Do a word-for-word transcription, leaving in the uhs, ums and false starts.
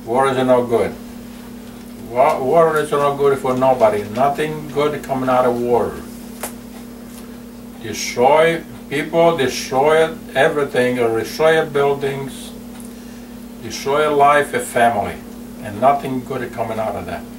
War is no good. War, war is no good for nobody. Nothing good coming out of war. Destroy people, destroy everything, destroy buildings, destroy life and family, and nothing good coming out of that.